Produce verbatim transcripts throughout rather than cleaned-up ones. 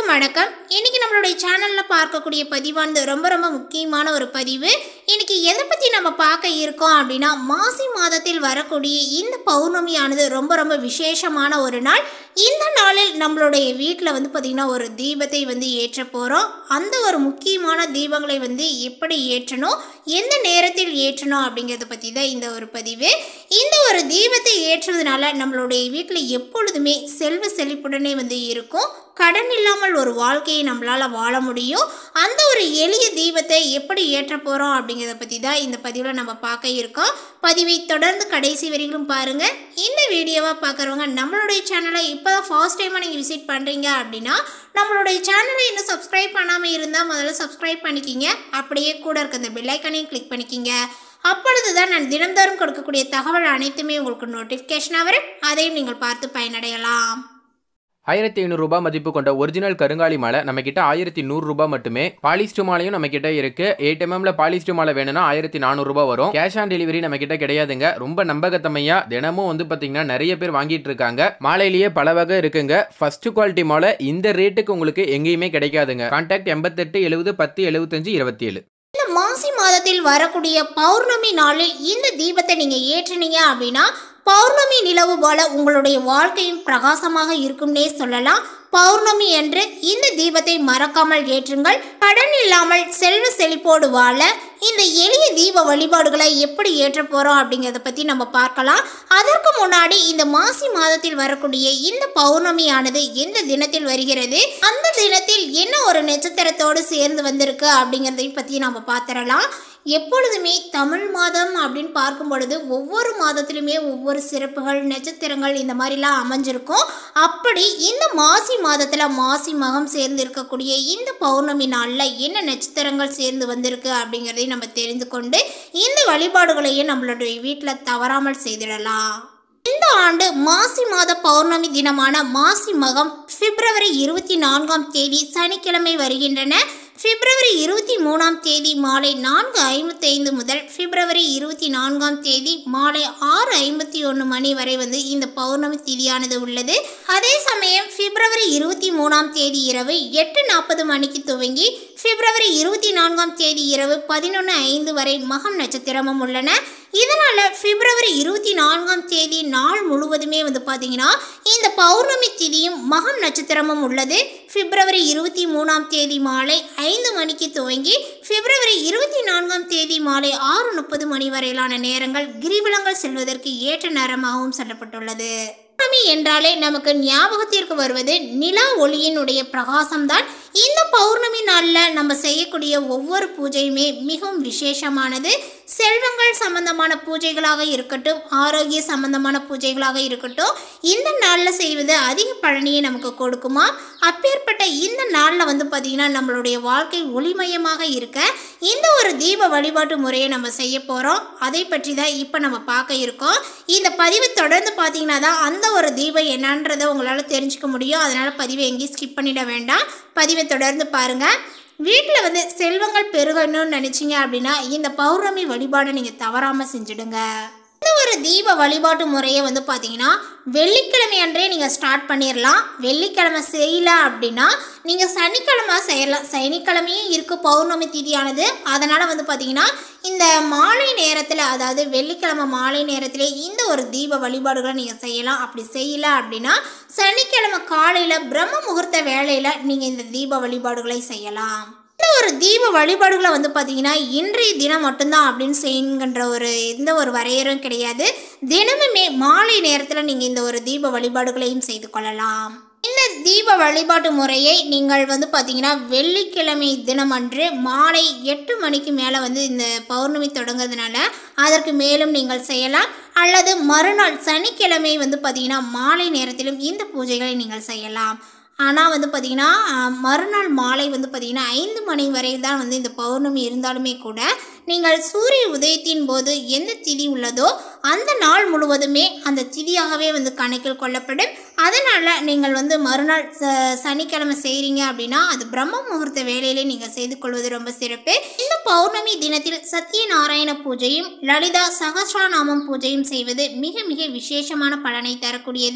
அனைவருக்கும் வணக்கம். இன்னைக்கு நம்மளுடைய சேனல்ல பார்க்கக்கூடிய பதிவானது ரொம்ப ரொம்ப முக்கியமான ஒரு பதிவு. இன்னைக்கு எதை பத்தி நம்ம பார்க்க இருக்கோம் அப்படின்னா, மாசி மாதத்தில் வரக்கூடிய இந்த பௌர்ணமியானது ரொம்ப ரொம்ப விசேஷமான ஒரு நாள். இந்த நாளில் நம்மளுடைய வீட்டில் வந்து பார்த்திங்கன்னா ஒரு தீபத்தை வந்து ஏற்ற போகிறோம். அந்த ஒரு முக்கியமான தீபங்களை வந்து எப்படி ஏற்றணும், எந்த நேரத்தில் ஏற்றணும் அப்படிங்கிறத பற்றி தான் இந்த ஒரு பதிவு. இந்த ஒரு தீபத்தை ஏற்றுவதனால நம்மளுடைய வீட்டில் எப்பொழுதுமே செல்வ செழிப்புடனே வந்து இருக்கும். கடன் இல்லாமல் ஒரு வாழ்க்கையை நம்மளால் வாழ முடியும். அந்த ஒரு எளிய தீபத்தை எப்படி ஏற்ற போகிறோம் அப்படிங்கிறத பற்றி தான் இந்த பதிவில் நம்ம பார்க்க இருக்கோம். பதிவை தொடர்ந்து கடைசி வரைக்கும் பாருங்கள். இந்த வீடியோவை பார்க்குறவங்க நம்மளுடைய சேனலை இப்போ தான் ஃபர்ஸ்ட் டைமாக நீங்கள் விசிட் பண்ணுறீங்க அப்படின்னா, நம்மளுடைய சேனலை இன்னும் சப்ஸ்கிரைப் பண்ணாமல் இருந்தால் முதல்ல சப்ஸ்கிரைப் பண்ணிக்கிங்க. அப்படியே கூட இருக்க அந்த பெல் ஐக்கானையும் கிளிக் பண்ணிக்கிங்க. அப்பொழுது தான் நான் தினந்தோறும் கொடுக்கக்கூடிய தகவல் அனைத்துமே உங்களுக்கு நோட்டிஃபிகேஷனாக வரும். அதையும் நீங்கள் பார்த்து பயனடையலாம். ஆயிரத்தி ஐநூறு ரூபாய் மதிப்பு கொண்ட ஒரிஜினல் கருங்காலி மாலை நம்ம கிட்ட ஆயிரத்தி நூறு ரூபாய் மட்டுமே. பாலிஸ்டர் மாலையும் நம்ம கிட்ட இருக்கு. எயிட் எம்எம்ல பாலிஸ்டர் மாலை வேணும்னா ஆயிரத்தி நானூறு ரூபாய் வரும். கேஷ் ஆன் டெலிவரி நம்ம கிட்ட கிடையாதுங்க. ரொம்ப நம்பகத்தமையா தினமும் வந்து பாத்தீங்கன்னா நிறைய பேர் வாங்கிட்டு இருக்காங்க. மாலையிலேயே பல வகை இருக்குங்க. ஃபர்ஸ்ட் குவாலிட்டி மாலை இந்த ரேட்டுக்கு உங்களுக்கு எங்கேயுமே கிடைக்காதுங்க. கான்டாக்ட் எண்பத்தெட்டு எழுபது பத்து எழுபத்தஞ்சு இருபத்தி ஏழு. இந்த மாசி மாதத்தில் வரக்கூடிய பௌர்ணமி நாளில் இந்த தீபத்தை நீங்க ஏற்றினீங்க அப்படின்னா, பௌர்ணமி நிலவு போல உங்களுடைய வாழ்க்கையும் பிரகாசமாக இருக்கும்னே சொல்லலாம். பௌர்ணமி என்று இந்த தீபத்தை மறக்காமல் ஏற்றுங்கள். கடன் இல்லாமல் செல்வ செழிப்போடு வாழ இந்த எளிய தீப வழிபாடுகளை எப்படி ஏற்ற போறோம் அப்படிங்கிறத பத்தி நம்ம பார்க்கலாம். அதற்கு முன்னாடி இந்த மாசி மாதத்தில் வரக்கூடிய இந்த பௌர்ணமியானது எந்த தினத்தில் வருகிறது, அந்த தினத்தில் என்ன ஒரு நட்சத்திரத்தோடு சேர்ந்து வந்திருக்கு அப்படிங்கிறதை பத்தி நம்ம பார்த்துடலாம். எப்பொழுதுமே தமிழ் மாதம் அப்படின்னு பார்க்கும் பொழுது ஒவ்வொரு மாதத்திலுமே ஒவ்வொரு சிறப்புகள், நட்சத்திரங்கள் இந்த மாதிரிலாம் அமைஞ்சிருக்கும். அப்படி இந்த மாசி மாதத்தில் மாசி மகம் சேர்ந்து இருக்கக்கூடிய இந்த பௌர்ணமி நாளில் என்ன நட்சத்திரங்கள் சேர்ந்து வந்திருக்கு அப்படிங்கிறதையும் நம்ம தெரிந்து கொண்டு இந்த வழிபாடுகளையும் நம்மளுடைய வீட்டில் தவறாமல் செய்திடலாம். இந்த ஆண்டு மாசி மாத பௌர்ணமி தினமான மாசி மகம் பிப்ரவரி இருபத்தி நான்காம் தேதி சனிக்கிழமை வருகின்றன. பிப்ரவரி இருபத்தி மூணாம் தேதி மாலை நான்கு ஐம்பத்தி ஐந்து முதல் பிப்ரவரி இருபத்தி நான்காம் தேதி மாலை ஆறு ஐம்பத்தி ஒன்று மணி வரை வந்து இந்த பௌர்ணமி திதியானது உள்ளது. அதே சமயம் பிப்ரவரி இருபத்தி மூணாம் தேதி இரவு எட்டு நாற்பது மணிக்கு துவங்கி பிப்ரவரி இருபத்தி நான்காம் தேதி இரவு பதினொன்று ஐந்து வரை மகம் நட்சத்திரமும் உள்ளன. இதனால பிப்ரவரி இருபத்தி நான்காம் தேதி நாள் முழுவதுமே வந்து பார்த்தீங்கன்னா இந்த பௌர்ணமி திதியும் மகம் நட்சத்திரமும் உள்ளது. பிப்ரவரி இருபத்தி மூணாம் தேதி மாலை ஐந்து மணிக்கு துவங்கி பிப்ரவரி இருபத்தி நான்காம் தேதி மாலை ஆறு முப்பது மணி வரையிலான நேரங்கள் கிரிவலங்கள் செல்வதற்கு ஏற்ற நேரமாகவும் சொல்லப்பட்டுள்ளது. பௌர்ணமி என்றாலே நமக்கு ஞாபகத்திற்கு வருவது நிலா ஒளியினுடைய பிரகாசம்தான். இந்த பௌர்ணமி நாளில் நம்ம செய்யக்கூடிய ஒவ்வொரு பூஜையுமே மிகவும் விசேஷமானது. செல்வங்கள் சம்பந்தமான பூஜைகளாக இருக்கட்டும், ஆரோக்கிய சம்பந்தமான பூஜைகளாக இருக்கட்டும், இந்த நாளில் செய்வது அதிக பலனையை நமக்கு கொடுக்குமா. அப்பேற்பட்ட இந்த நாளில் வந்து பார்த்திங்கன்னா நம்மளுடைய வாழ்க்கை ஒளிமயமாக இருக்க இந்த ஒரு தீப வழிபாட்டு முறையை நம்ம செய்ய போகிறோம். அதை பற்றி தான் இப்போ நம்ம பார்க்க இருக்கோம். இந்த பதிவை தொடர்ந்து பார்த்தீங்கன்னா தான் அந்த ஒரு தீபம் என்னன்றதை உங்களால் தெரிஞ்சுக்க முடியும். அதனால் பதிவை எங்கேயும் ஸ்கிப் பண்ணிட வேண்டாம், பதிவை தொடர்ந்து பாருங்கள். வீட்டில் வந்து செல்வங்கள் பெருகணும்னு நினச்சிங்க அப்படின்னா இந்த பௌர்ணமி வழிபாடை நீங்கள் தவறாமல் செஞ்சுடுங்க. இந்த ஒரு தீப வழிபாட்டு முறையை வந்து பார்த்தீங்கன்னா வெள்ளிக்கிழமை அன்றே நீங்கள் ஸ்டார்ட் பண்ணிடலாம். வெள்ளிக்கிழமை செய்யல அப்படின்னா நீங்கள் சனிக்கிழமை செய்யலாம். சனிக்கிழமையும் இருக்குது பௌர்ணமி திதியானது. அதனால் வந்து பார்த்தீங்கன்னா இந்த மாலை நேரத்தில், அதாவது வெள்ளிக்கிழமை மாலை நேரத்திலே இந்த ஒரு தீப வழிபாடுகளை நீங்கள் செய்யலாம். அப்படி செய்யல அப்படின்னா சனிக்கிழமை காலையில் பிரம்ம முகூர்த்த வேளையில் நீங்கள் இந்த தீப வழிபாடுகளை செய்யலாம். இந்த ஒரு தீப வழிபாடுகளை வந்து பார்த்தீங்கன்னா இன்றைய தினம் மட்டும்தான் அப்படின்னு செய்யுங்கிற ஒரு எந்த ஒரு வரையறும் கிடையாது. தினமுமே மாலை நேரத்தில் நீங்கள் இந்த ஒரு தீப வழிபாடுகளையும் செய்து கொள்ளலாம். இந்த தீப வழிபாட்டு முறையை நீங்கள் வந்து பார்த்தீங்கன்னா வெள்ளிக்கிழமை தினமன்று மாலை எட்டு மணிக்கு மேலே வந்து இந்த பௌர்ணமி தொடங்குறதுனால அதற்கு மேலும் நீங்கள் செய்யலாம். அல்லது மறுநாள் சனிக்கிழமை வந்து பார்த்தீங்கன்னா மாலை நேரத்திலும் இந்த பூஜைகளை நீங்கள் செய்யலாம். ஆனால் வந்து பார்த்திங்கன்னா மறுநாள் மாலை வந்து பார்த்திங்கன்னா ஐந்து மணி வரை தான் வந்து இந்த பௌர்ணமி இருந்தாலுமே கூட நீங்கள் சூரிய உதயத்தின் போது எந்த திதி உள்ளதோ அந்த நாள் முழுவதுமே அந்த திதியாகவே வந்து கணக்கில் கொள்ளப்படும். அதனால் நீங்கள் வந்து மறுநாள் ச சனிக்கிழமை செய்கிறீங்க அப்படின்னா அது பிரம்ம முகூர்த்த வேலையிலே நீங்கள் செய்து கொள்வது ரொம்ப சிறப்பு. இந்த பௌர்ணமி தினத்தில் சத்யநாராயண பூஜையும் லலிதா சகஸ்ரநாமம் பூஜையும் செய்வது மிக மிக விசேஷமான பலனை தரக்கூடியது.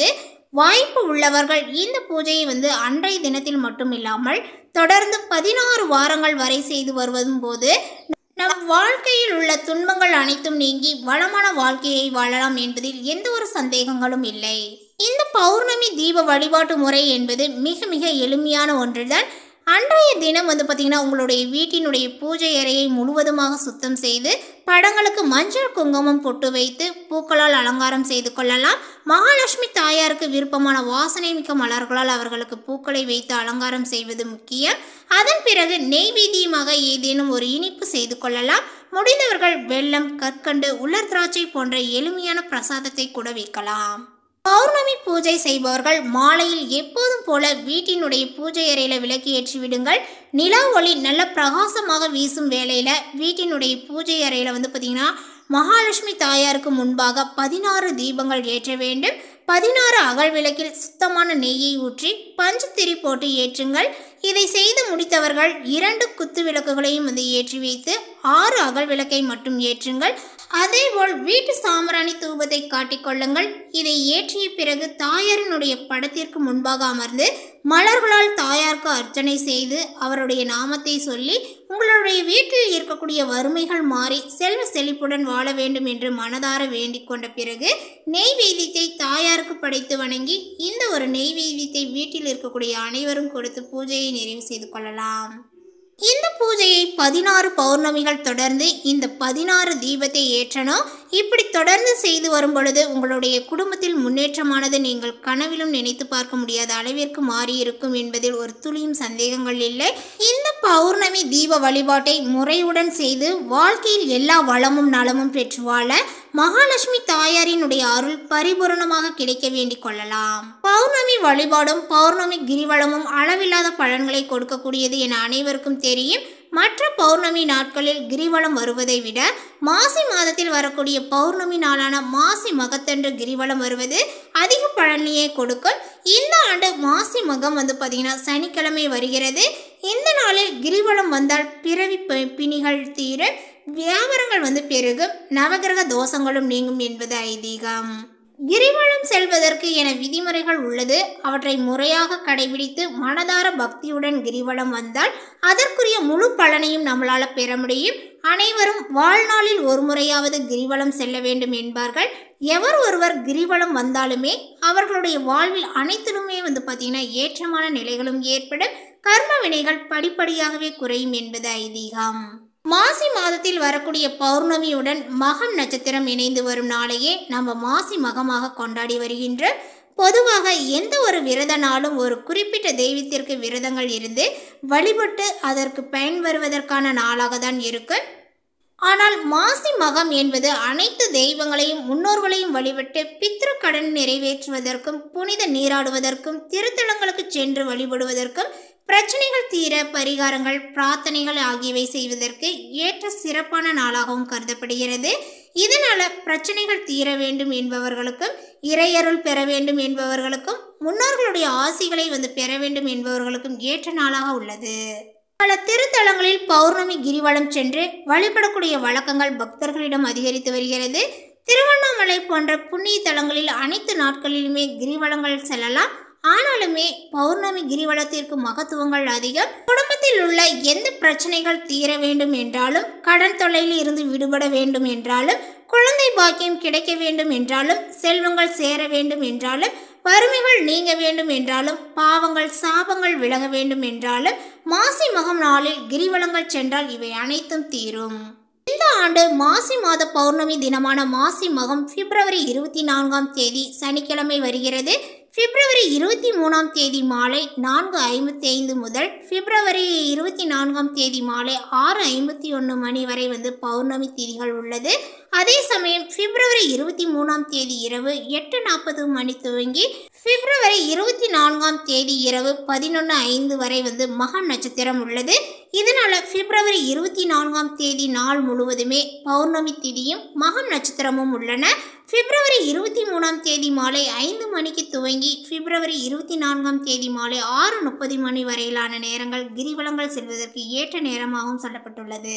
வாய்ப்பு உள்ளவர்கள் இந்த பூஜையை வந்து அன்றைய தினத்தில் மட்டும் இல்லாமல் தொடர்ந்து பதினாறு வாரங்கள் வரை செய்து வருவதும் போது நம் வாழ்க்கையில் உள்ள துன்பங்கள் அனைத்தும் நீங்கி வளமான வாழ்க்கையை வாழலாம் என்பதில் எந்த ஒரு சந்தேகங்களும் இல்லை. இந்த பௌர்ணமி தீப வழிபாட்டு முறை என்பது மிக மிக எளிமையான ஒன்றுதான். அன்றைய தினம் வந்து பார்த்திங்கன்னா உங்களுடைய வீட்டினுடைய பூஜை அறையை முழுவதுமாக சுத்தம் செய்து படங்களுக்கு மஞ்சள் குங்குமம் பொட்டு வைத்து பூக்களால் அலங்காரம் செய்து கொள்ளலாம். மகாலட்சுமி தாயாருக்கு விருப்பமான வாசனை மிக்க மலர்களால் அவர்களுக்கு பூக்களை வைத்து அலங்காரம் செய்வது முக்கியம். அதன் பிறகு நெய்வேத்தியமாக ஏதேனும் ஒரு இனிப்பு செய்து கொள்ளலாம். முடிந்தவர்கள் வெல்லம், கற்கண்டு, உலர் திராட்சை போன்ற எளிமையான பிரசாதத்தை கூட வைக்கலாம். பௌர்ணமி பூஜை செய்பவர்கள் மாலையில் எப்போதும் போல வீட்டினுடைய பூஜை அறையில விளக்கு ஏற்றி விடுங்கள். நிலா ஒளி நல்ல பிரகாசமாக வீசும் வேளையில வீட்டினுடைய பூஜை அறையில வந்து பார்த்தீங்கன்னா மகாலட்சுமி தாயாருக்கு முன்பாக பதினாறு தீபங்கள் ஏற்ற வேண்டும். பதினாறு அகல் விளக்கில் சுத்தமான நெய்யை ஊற்றி பஞ்சுத்திரி போட்டு ஏற்றுங்கள். இதை செய்து முடித்தவர்கள் இரண்டு குத்து விளக்குகளையும் வந்து ஏற்றி வைத்து ஆறு அகல் விளக்கை மட்டும் ஏற்றுங்கள். அதேபோல் வீட்டு சாம்பிராணி தூபத்தை காட்டிக்கொள்ளுங்கள். இதை ஏற்றிய பிறகு தாயாரினுடைய படத்திற்கு முன்பாக அமர்ந்து மலர்களால் தாயாருக்கு அர்ச்சனை செய்து அவருடைய நாமத்தை சொல்லி உங்களுடைய வீட்டில் இருக்கக்கூடிய வறுமைகள் மாறி செல்வ செழிப்புடன் வாழ வேண்டும் என்று மனதார வேண்டிக் கொண்ட பிறகு நெய்வேத்தியத்தை தாயாருக்கு படைத்து வணங்கி இந்த ஒரு நெய்வேத்தியத்தை வீட்டில் இருக்கக்கூடிய அனைவரும் கொடுத்து பூஜையை நிறைவு செய்து கொள்ளலாம். இந்த பூஜையை பதினாறு பௌர்ணமிகள் தொடர்ந்து இந்த பதினாறு தீபத்தை ஏற்றணும். இப்படி தொடர்ந்து செய்து வரும் பொழுது உங்களுடைய குடும்பத்தில் முன்னேற்றமானது நீங்கள் கனவிலும் நினைத்து பார்க்க முடியாத அளவிற்கு மாறி இருக்கும் என்பதில் ஒரு துளியும் சந்தேகங்கள் இல்லை. இந்த பௌர்ணமி தீப வழிபாட்டை முறையுடன் செய்து வாழ்க்கையில் எல்லா வளமும் நலமும் பெற்று வாழ மகாலட்சுமி தாயாரினுடைய அருள் பரிபூரணமாக கிடைக்க வேண்டிக் கொள்ளலாம். பௌர்ணமி வழிபாடும் பௌர்ணமி கிரிவலமும் அளவில்லாத பலன்களை கொடுக்கக்கூடியது என அனைவருக்கும் தெரியும். மற்ற பௌர்ணமி நாட்களில் கிரிவலம் வருவதை விட மாசி மாதத்தில் வரக்கூடிய பௌர்ணமி நாளான மாசி மகத்தன்று கிரிவலம் வருவது அதிக பலனையே கொடுக்கும். இந்த ஆண்டு மாசி மகம் வந்து பார்த்தீங்கன்னா சனிக்கிழமை வருகிறது. இந்த நாளில் கிரிவலம் வந்தால் பிறவி பிணிகள் தீர, வியாபாரங்கள் வந்து பெருகும், நவகிரக தோஷங்களும் நீங்கும் என்பது ஐதீகம். கிரிவலம் செல்வதற்கு என விதிமுறைகள் உள்ளது. அவற்றை முறையாக கடைபிடித்து மனதார பக்தியுடன் கிரிவலம் வந்தால் அதற்குரிய முழு பலனையும் நம்மளால பெற முடியும். அனைவரும் வாழ்நாளில் ஒரு முறையாவது கிரிவலம் செல்ல வேண்டும் என்பார்கள். எவர் ஒருவர் கிரிவலம் வந்தாலுமே அவர்களுடைய வாழ்வில் அனைத்திலுமே வந்து பார்த்தீங்கன்னா ஏற்றமான நிலைகளும் ஏற்படும். கர்ம வினைகள் படிப்படியாகவே குறையும் என்பது ஐதீகம். மாசி மாதத்தில் வரக்கூடிய பௌர்ணமியுடன் மகம் நட்சத்திரம் இணைந்து வரும் நாளையே நம்ம மாசி மகமாக கொண்டாடி வருகின்றோம். பொதுவாக எந்த ஒரு விரத நாளும் ஒரு குறிப்பிட்ட தெய்வத்திற்கு விரதங்கள் இருந்து வழிபட்டு அதற்கு பயன் வருவதற்கான நாளாக தான் இருக்கும். ஆனால் மாசி மகம் என்பது அனைத்து தெய்வங்களையும் முன்னோர்களையும் வழிபட்டு பித்ரு கடன் நிறைவேற்றுவதற்கும் புனித நீராடுவதற்கும் திருத்தலங்களுக்கு சென்று வழிபடுவதற்கும் பிரச்சனைகள் தீர பரிகாரங்கள் பிரார்த்தனைகள் ஆகியவை செய்வதற்கு ஏற்ற சிறப்பான நாளாகவும் கருதப்படுகிறது. இதனால பிரச்சனைகள் தீர வேண்டும் என்பவர்களுக்கும் இறையருள் பெற வேண்டும் என்பவர்களுக்கும் முன்னோர்களுடைய ஆசிகளை வந்து பெற வேண்டும் என்பவர்களுக்கும் ஏற்ற நாளாக உள்ளது. பல திருத்தலங்களில் பௌர்ணமி கிரிவலம் சென்று வழிபடக்கூடிய வழக்கங்கள் பக்தர்களிடம் அதிகரித்து வருகிறது. திருவண்ணாமலை போன்ற புண்ணிய தலங்களில் அனைத்து நாட்களிலுமே கிரிவலங்கள் செல்லலாம். ஆனாலுமே பௌர்ணமி கிரிவலத்திற்கு மகத்துவங்கள் அதிகம். குடும்பத்தில் உள்ள எந்த பிரச்சனைகள் தீர வேண்டும் என்றாலும், கடன் தொல்லையில் இருந்து விடுபட வேண்டும் என்றாலும், குழந்தை பாக்கியம் கிடைக்க வேண்டும் என்றாலும், செல்வங்கள் சேர வேண்டும் என்றாலும், வறுமைகள் நீங்க வேண்டும் என்றாலும், பாவங்கள் சாபங்கள் விலக வேண்டும் என்றாலும் மாசி மகம் நாளில் கிரிவலங்கள் சென்றால் இவை அனைத்தும் தீரும். இந்த ஆண்டு மாசி மாத பௌர்ணமி தினமான மாசி மகம் பிப்ரவரி இருபத்தி நான்காம் தேதி சனிக்கிழமை வருகிறது. பிப்ரவரி இருபத்தி மூணாம் தேதி மாலை நான்கு ஐம்பத்தி ஐந்து முதல் பிப்ரவரி இருபத்தி நான்காம் தேதி மாலை ஆறு ஐம்பத்தி ஒன்று மணி வரை வந்து பௌர்ணமி திதிகள் உள்ளது. அதே சமயம் பிப்ரவரி இருபத்தி மூணாம் தேதி இரவு எட்டு நாற்பது மணி துவங்கி பிப்ரவரி இருபத்தி நான்காம் தேதி இரவு பதினொன்று ஐந்து வரை வந்து மகம் நட்சத்திரம் உள்ளது. இதனால பிப்ரவரி இருபத்தி நான்காம் தேதி நாள் முழுவதுமே பௌர்ணமி திதியும் மகம் நட்சத்திரமும் உள்ளன. பிப்ரவரி இருபத்தி மூணாம் தேதி மாலை ஐந்து மணிக்கு துவங்கி பிப்ரவரி இருபத்தி நான்காம் தேதி மாலை ஆறு முப்பது மணி வரையிலான நேரங்கள் கிரிவலங்கள் செல்வதற்கு ஏற்ற நேரமாகவும் சொல்லப்பட்டுள்ளது.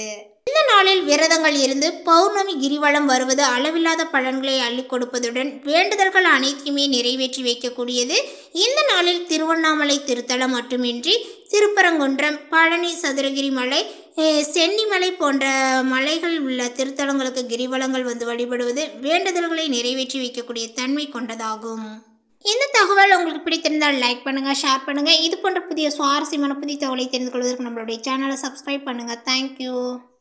இந்த நாளில் விரதங்கள் இருந்து பௌர்ணமி கிரிவலம் வருவது அளவில்லாத பலன்களை அள்ளி கொடுப்பதுடன் வேண்டுதல்கள் அனைத்தையுமே நிறைவேற்றி வைக்கக்கூடியது. இந்த நாளில் திருவண்ணாமலை திருத்தலம் மட்டுமின்றி திருப்பரங்குன்றம், பழனி, சதுரகிரி மலை, சென்னிமலை போன்ற மலைகள் உள்ள திருத்தலங்களுக்கு கிரிவலங்கள் வந்து வழிபடுவது வேண்டுதல்களை நிறைவேற்றி வைக்கக்கூடிய தன்மை கொண்டதாகும். இந்த தகவல் உங்களுக்கு பிடித்திருந்தால் லைக் பண்ணுங்கள், ஷேர் பண்ணுங்கள். இது போன்ற புதிய சுவாரஸ்யமான புதிய தகவலை தெரிந்து கொள்வதற்கு நம்மளுடைய சேனலை சப்ஸ்கிரைப் பண்ணுங்கள். தேங்க்யூ.